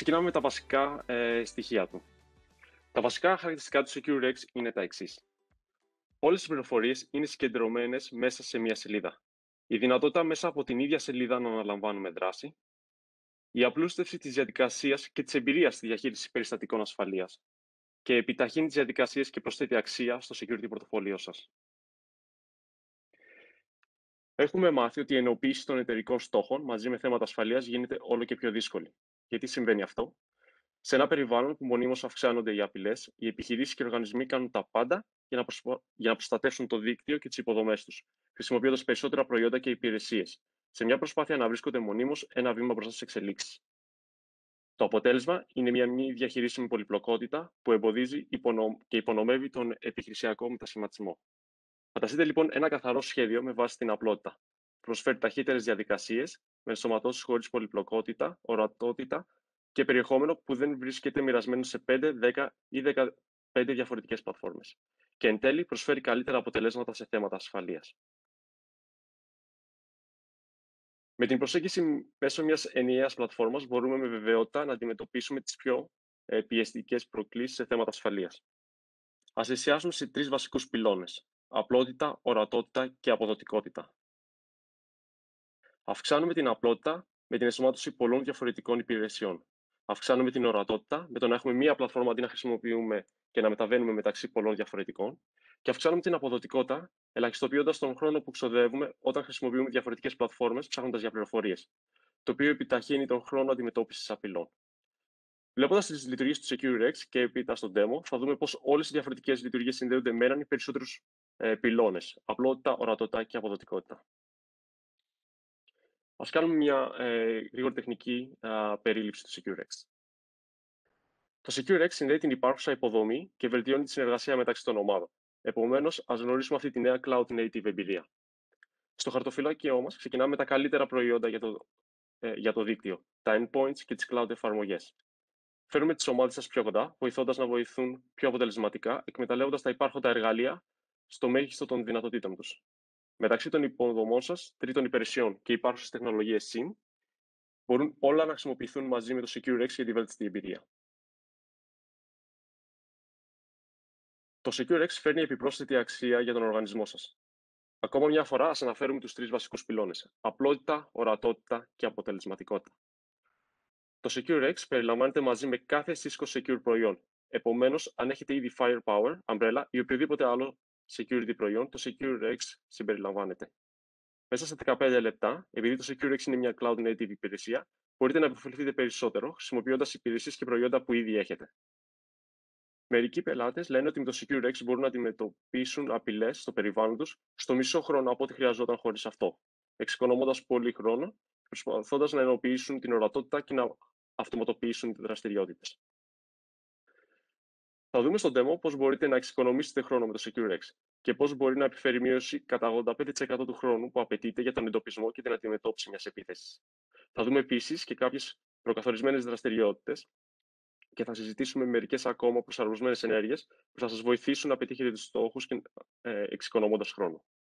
Ξεκινάμε με τα βασικά στοιχεία του. Τα βασικά χαρακτηριστικά του SecureX είναι τα εξής. Όλες οι πληροφορίες είναι συγκεντρωμένες μέσα σε μία σελίδα. Η δυνατότητα μέσα από την ίδια σελίδα να αναλαμβάνουμε δράση. Η απλούστευση της διαδικασίας και της εμπειρίας στη διαχείριση περιστατικών ασφαλείας. Και επιταχύνει τις διαδικασίες και προσθέτει αξία στο security πορτοφόλιό σας. Έχουμε μάθει ότι η ενοποίηση των εταιρικών στόχων μαζί με θέματα ασφαλείας γίνεται όλο και πιο δύσκολη. Γιατί συμβαίνει αυτό? Σε ένα περιβάλλον που μονίμως αυξάνονται οι απειλές, οι επιχειρήσεις και οι οργανισμοί κάνουν τα πάντα για να προστατεύσουν το δίκτυο και τις υποδομές τους, χρησιμοποιώντας περισσότερα προϊόντα και υπηρεσίες, σε μια προσπάθεια να βρίσκονται μονίμως ένα βήμα μπροστά στις εξελίξεις. Το αποτέλεσμα είναι μια μη διαχειρίσιμη πολυπλοκότητα που εμποδίζει και υπονομεύει τον επιχειρησιακό μετασχηματισμό. Φανταστείτε λοιπόν ένα καθαρό σχέδιο με βάση την απλότητα. Προσφέρει ταχύτερες διαδικασίες, με ενσωματώσεις χωρίς πολυπλοκότητα, ορατότητα και περιεχόμενο που δεν βρίσκεται μοιρασμένο σε 5, 10 ή 15 διαφορετικές πλατφόρμες. Και εν τέλει προσφέρει καλύτερα αποτελέσματα σε θέματα ασφαλείας. Με την προσέγγιση μέσω μιας ενιαίας πλατφόρμας μπορούμε με βεβαιότητα να αντιμετωπίσουμε τις πιο πιεστικές προκλήσεις σε θέματα ασφαλείας. Ας εστιάσουμε σε 3 βασικούς πυλώνες: απλότητα, ορατότητα και αποδοτικότητα. Αυξάνουμε την απλότητα με την ενσωμάτωση πολλών διαφορετικών υπηρεσιών. Αυξάνουμε την ορατότητα με το να έχουμε μία πλατφόρμα αντί να χρησιμοποιούμε και να μεταβαίνουμε μεταξύ πολλών διαφορετικών. Και αυξάνουμε την αποδοτικότητα, ελαχιστοποιώντας τον χρόνο που ξοδεύουμε όταν χρησιμοποιούμε διαφορετικές πλατφόρμες ψάχνοντας για πληροφορίες, το οποίο επιταχύνει τον χρόνο αντιμετώπισης απειλών. Βλέποντας τις λειτουργίες του SecureX και έπειτα στο demo, θα δούμε πως όλες οι διαφορετικές λειτουργίες συνδέονται με έναν ή περισσότερους πυλώνες: απλότητα, ορατότητα και αποδοτικότητα. Ας κάνουμε μια γρήγορη τεχνική περίληψη του SecureX. Το SecureX συνδέει την υπάρχουσα υποδομή και βελτιώνει τη συνεργασία μεταξύ των ομάδων. Επομένως, ας γνωρίσουμε αυτή τη νέα Cloud Native εμπειρία. Στο χαρτοφυλάκιό μας ξεκινάμε με τα καλύτερα προϊόντα για το δίκτυο, τα endpoints και τις cloud εφαρμογές. Φέρνουμε τις ομάδες σας πιο κοντά, βοηθώντας να βοηθούν πιο αποτελεσματικά, εκμεταλλεύοντας τα υπάρχοντα εργαλεία στο μέγιστο των δυνατοτήτων τους. Μεταξύ των υποδομών σας, τρίτων υπηρεσιών και υπάρχουσες τεχνολογίες SIM, μπορούν όλα να χρησιμοποιηθούν μαζί με το SecureX για τη βέλτιστη εμπειρία. Το SecureX φέρνει επιπρόσθετη αξία για τον οργανισμό σας. Ακόμα μια φορά, ας αναφέρουμε τους 3 βασικούς πυλώνες: απλότητα, ορατότητα και αποτελεσματικότητα. Το SecureX περιλαμβάνεται μαζί με κάθε Cisco Secure προϊόν. Επομένως, αν έχετε ήδη Firepower, Umbrella ή οποιοδήποτε άλλο security προϊόν, το SecureX συμπεριλαμβάνεται. Μέσα σε 15 λεπτά, επειδή το SecureX είναι μια Cloud Native υπηρεσία, μπορείτε να επωφεληθείτε περισσότερο χρησιμοποιώντας υπηρεσίες και προϊόντα που ήδη έχετε. Μερικοί πελάτες λένε ότι με το SecureX μπορούν να αντιμετωπίσουν απειλές στο περιβάλλον τους στο μισό χρόνο από ό,τι χρειαζόταν χωρίς αυτό, εξοικονομώντας πολύ χρόνο, προσπαθώντας να ενοποιήσουν την ορατότητα και να αυτοματοποιήσουν τις δραστηριότητες. Θα δούμε στο demo πώς μπορείτε να εξοικονομήσετε χρόνο με το SecureX και πώς μπορεί να επιφέρει μείωση κατά 85% του χρόνου που απαιτείται για τον εντοπισμό και την αντιμετώπιση μιας επίθεσης. Θα δούμε επίσης και κάποιες προκαθορισμένες δραστηριότητες και θα συζητήσουμε μερικές ακόμα προσαρμοσμένες ενέργειες που θα σας βοηθήσουν να πετύχετε τους στόχους εξοικονομώντας χρόνο.